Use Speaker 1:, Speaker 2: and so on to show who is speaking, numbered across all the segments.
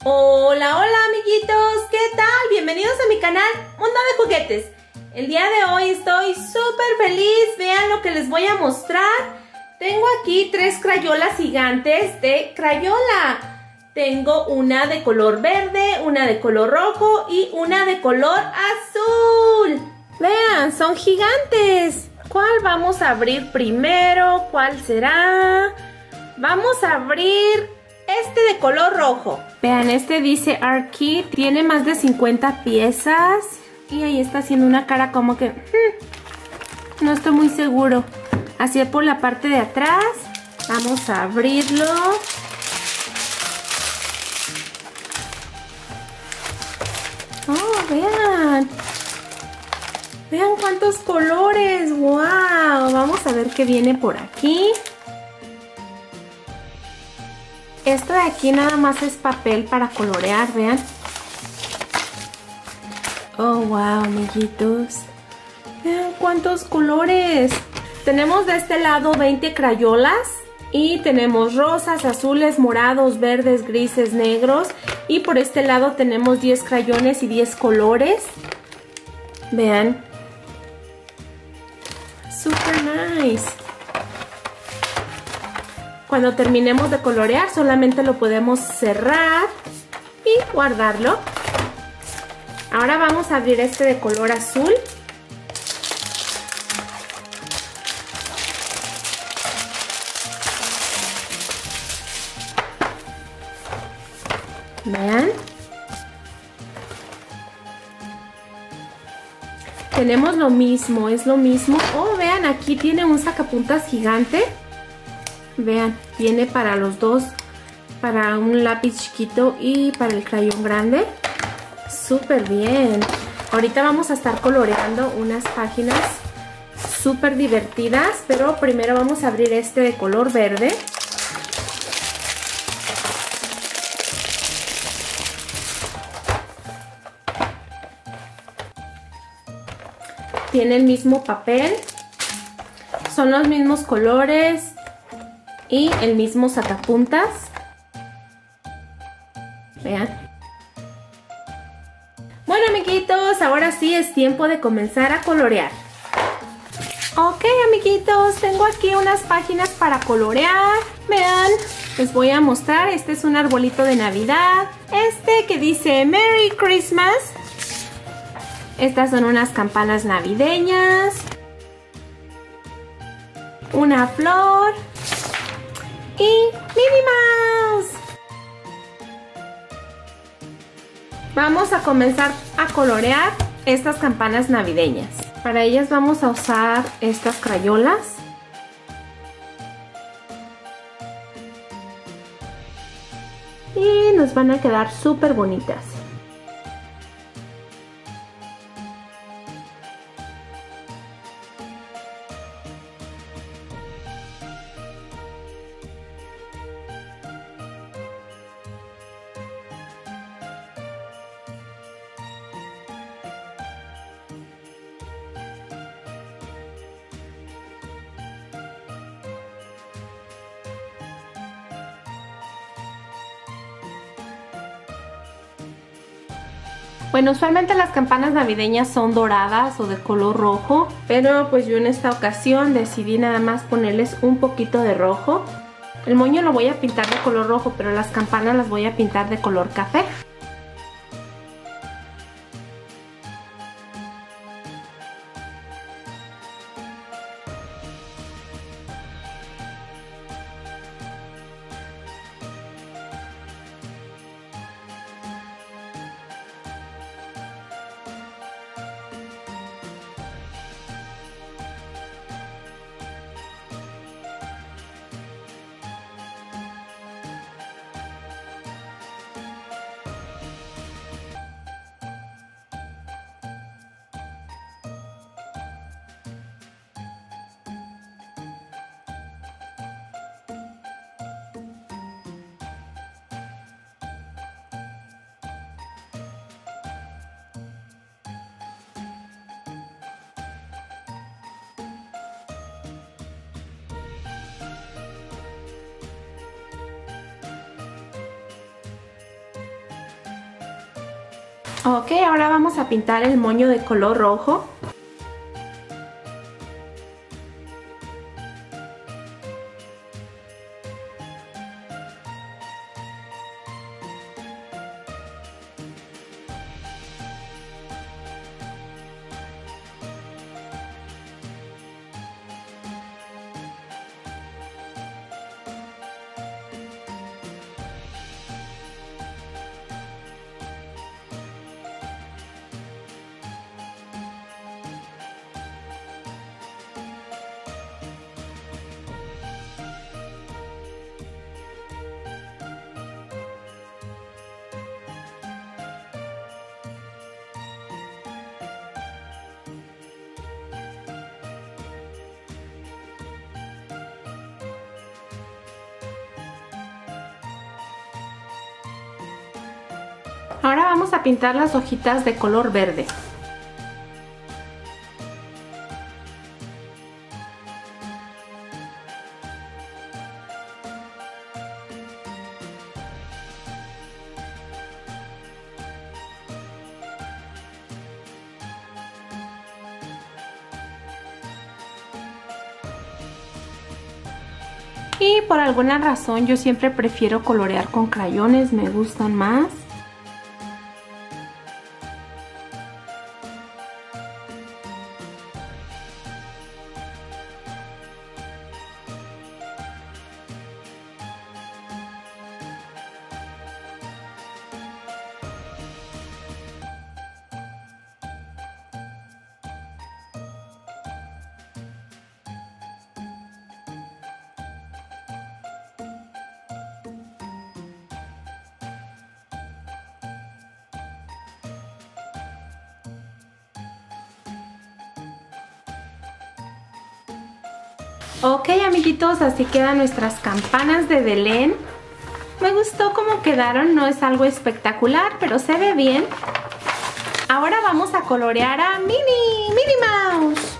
Speaker 1: Hola, hola amiguitos, ¿qué tal? Bienvenidos a mi canal Mundo de Juguetes. El día de hoy estoy súper feliz, vean lo que les voy a mostrar. Tengo aquí 3 crayolas gigantes de Crayola. Tengo una de color verde, una de color rojo y una de color azul. Vean, son gigantes. ¿Cuál vamos a abrir primero? ¿Cuál será? Vamos a abrir este de color rojo. Vean, este dice Arky, tiene más de 50 piezas. Y ahí está haciendo una cara como que... no estoy muy seguro. Así por la parte de atrás. Vamos a abrirlo. Oh, vean. Vean cuántos colores. ¡Wow! Vamos a ver qué viene por aquí. Esto de aquí nada más es papel para colorear, vean. Oh, wow, amiguitos. Vean cuántos colores. Tenemos de este lado 20 crayolas. Y tenemos rosas, azules, morados, verdes, grises, negros. Y por este lado tenemos 10 crayones y 10 colores. Vean. Super nice. Cuando terminemos de colorear solamente lo podemos cerrar y guardarlo. Ahora vamos a abrir este de color azul. Vean. Tenemos lo mismo, es lo mismo. Oh, vean, aquí tiene un sacapuntas gigante. Vean, viene para los dos, para un lápiz chiquito y para el crayón grande. Súper bien. Ahorita vamos a estar coloreando unas páginas súper divertidas, pero primero vamos a abrir este de color verde. Tiene el mismo papel, son los mismos colores y el mismo sacapuntas. Vean. Bueno, amiguitos, ahora sí es tiempo de comenzar a colorear. Ok, amiguitos, tengo aquí unas páginas para colorear. Vean, les voy a mostrar. Este es un arbolito de Navidad. Este que dice Merry Christmas. Estas son unas campanas navideñas. Una flor. Y Minnie Mouse. Vamos a comenzar a colorear estas campanas navideñas. Para ellas vamos a usar estas crayolas. Y nos van a quedar súper bonitas. Bueno, usualmente las campanas navideñas son doradas o de color rojo, pero pues yo en esta ocasión decidí nada más ponerles un poquito de rojo. El moño lo voy a pintar de color rojo, pero las campanas las voy a pintar de color café. Ok, ahora vamos a pintar el moño de color rojo. Ahora vamos a pintar las hojitas de color verde. Y por alguna razón yo siempre prefiero colorear con crayones, me gustan más. Ok, amiguitos, así quedan nuestras campanas de Belén. Me gustó cómo quedaron, no es algo espectacular, pero se ve bien. Ahora vamos a colorear a Minnie Mouse.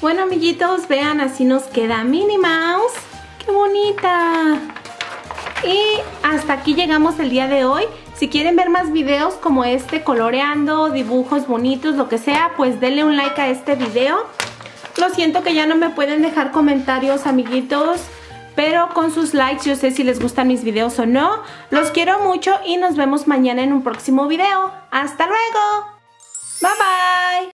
Speaker 1: Bueno, amiguitos, vean, así nos queda Minnie Mouse. ¡Qué bonita! Y hasta aquí llegamos el día de hoy. Si quieren ver más videos como este, coloreando, dibujos bonitos, lo que sea, pues denle un like a este video. Lo siento que ya no me pueden dejar comentarios, amiguitos, pero con sus likes yo sé si les gustan mis videos o no. Los quiero mucho y nos vemos mañana en un próximo video. ¡Hasta luego! Bye bye.